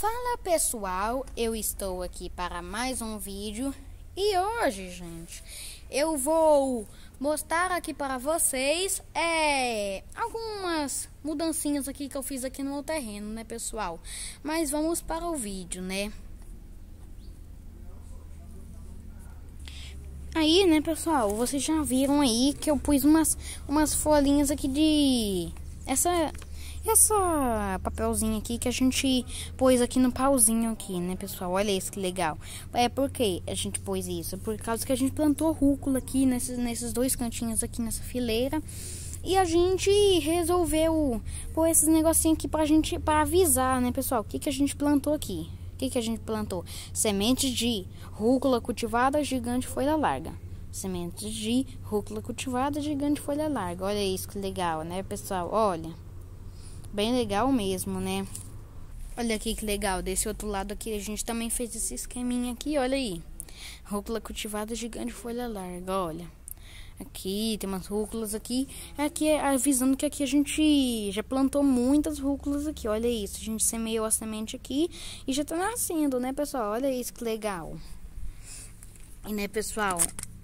Fala pessoal, eu estou aqui para mais um vídeo e hoje, gente, eu vou mostrar aqui para vocês algumas mudancinhas aqui que eu fiz aqui no meu terreno, né pessoal? Mas vamos para o vídeo, né? Aí, né pessoal, vocês já viram aí que eu pus umas folhinhas aqui de... Essa papelzinho aqui que a gente pôs aqui no pauzinho aqui, né, pessoal? Olha isso que legal. Por que a gente pôs isso? Por causa que a gente plantou rúcula aqui nesses dois cantinhos aqui nessa fileira. E a gente resolveu pôr esses negocinhos aqui pra avisar, né, pessoal? O que a gente plantou aqui? O que a gente plantou? Sementes de rúcula cultivada gigante folha larga. Sementes de rúcula cultivada gigante folha larga. Olha isso que legal, né, pessoal? Olha. Bem legal mesmo, né? Olha aqui que legal. Desse outro lado aqui a gente também fez esse esqueminha aqui, olha aí. Rúcula cultivada gigante folha larga, olha. Aqui tem umas rúculas aqui. Aqui avisando que aqui a gente já plantou muitas rúculas aqui, olha isso. A gente semeou a semente aqui e já tá nascendo, né, pessoal? Olha isso que legal. E, né, pessoal,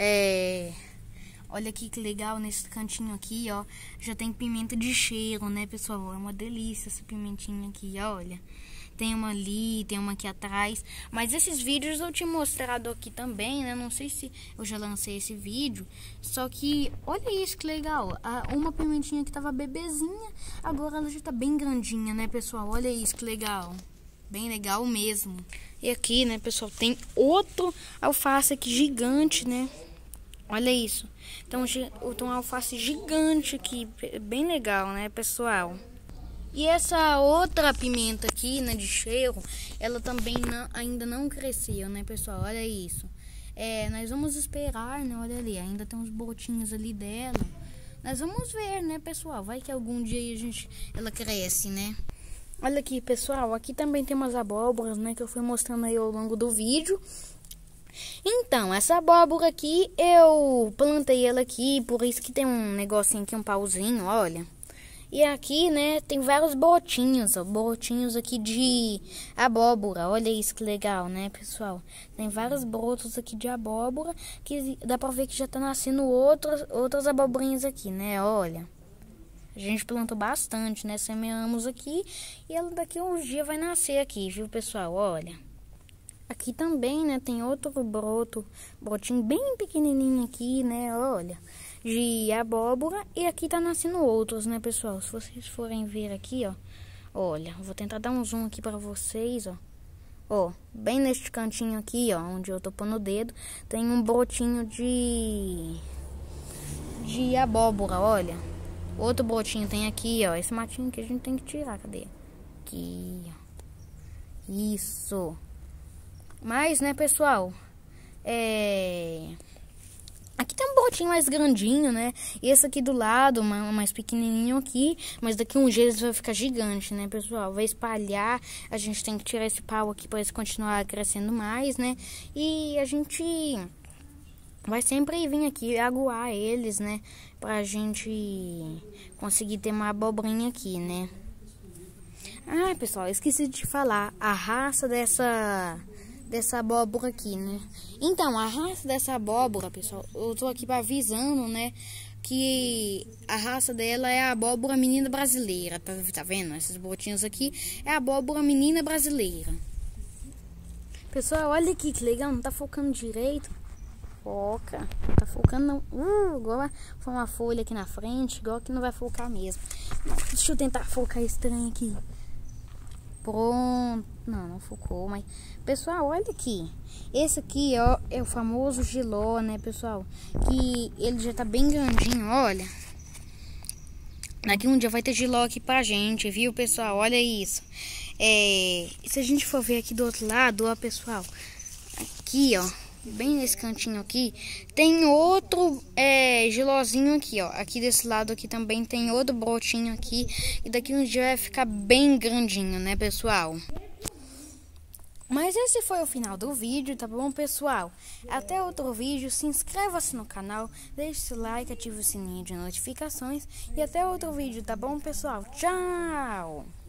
olha aqui que legal, nesse cantinho aqui, ó, já tem pimenta de cheiro, né, pessoal? É uma delícia essa pimentinha aqui, olha. Tem uma ali, tem uma aqui atrás. Mas esses vídeos eu tinha mostrado aqui também, né? Não sei se eu já lancei esse vídeo. Só que, olha isso que legal. Uma pimentinha que tava bebezinha, agora ela já tá bem grandinha, né, pessoal? Olha isso que legal. Bem legal mesmo. E aqui, né, pessoal, tem outro alface aqui gigante, né? Olha isso. Então, tem um alface gigante aqui. Bem legal, né, pessoal? E essa outra pimenta aqui, né, de cheiro, ela também ainda não cresceu, né, pessoal? Olha isso. Nós vamos esperar, né? Olha ali, ainda tem uns brotinhos ali dela. Nós vamos ver, né, pessoal? Vai que algum dia ela cresce, né? Olha aqui, pessoal. Aqui também tem umas abóboras, né, que eu fui mostrando aí ao longo do vídeo. Então, essa abóbora aqui, eu plantei ela aqui, por isso que tem um negocinho aqui, um pauzinho, olha. E aqui, né, tem vários brotinhos, ó, brotinhos aqui de abóbora, olha isso que legal, né, pessoal. Tem vários brotos aqui de abóbora, que dá pra ver que já tá nascendo outras abobrinhas aqui, né, olha. A gente plantou bastante, né, semeamos aqui, e ela daqui a uns dias vai nascer aqui, viu, pessoal, olha. Aqui também, né, tem outro brotinho bem pequenininho aqui, né, olha, de abóbora. E aqui tá nascendo outros, né, pessoal? Se vocês forem ver aqui, ó, olha, vou tentar dar um zoom aqui pra vocês, ó. Ó, bem neste cantinho aqui, ó, onde eu tô pondo o dedo, tem um brotinho de abóbora, olha. Outro brotinho tem aqui, ó, esse matinho que a gente tem que tirar, cadê? Aqui, ó. Isso. Mas, né, pessoal, aqui tem um brotinho mais grandinho, né? E esse aqui do lado, mais pequenininho aqui. Mas daqui a uns dias vai ficar gigante, né, pessoal? Vai espalhar. A gente tem que tirar esse pau aqui para eles continuar crescendo mais, né? E a gente vai sempre vir aqui aguar eles, né? Pra gente conseguir ter uma abobrinha aqui, né? Ah, pessoal, esqueci de falar. A raça dessa abóbora aqui, né? Então, a raça dessa abóbora, pessoal, eu tô aqui avisando, né, que a raça dela é a abóbora menina brasileira, tá vendo? Esses botinhos aqui é a abóbora menina brasileira. Pessoal, olha aqui que legal, não tá focando direito. Foca, não tá focando não. Agora foi uma folha aqui na frente, igual que não vai focar mesmo. Deixa eu tentar focar esse trem aqui. Pronto. Não focou, mas... Pessoal, olha aqui. Esse aqui, ó, é o famoso giló, né, pessoal? Que ele já tá bem grandinho, olha. Daqui um dia vai ter giló aqui pra gente, viu, pessoal? Olha isso. Se a gente for ver aqui do outro lado, ó, pessoal. Aqui, ó. Bem nesse cantinho aqui, tem outro gilózinho aqui, ó. Aqui desse lado aqui também tem outro brotinho aqui. E daqui um dia vai ficar bem grandinho, né, pessoal? Mas esse foi o final do vídeo, tá bom, pessoal? Até outro vídeo, se inscreva-se no canal, deixe seu like, ative o sininho de notificações. E até outro vídeo, tá bom, pessoal? Tchau!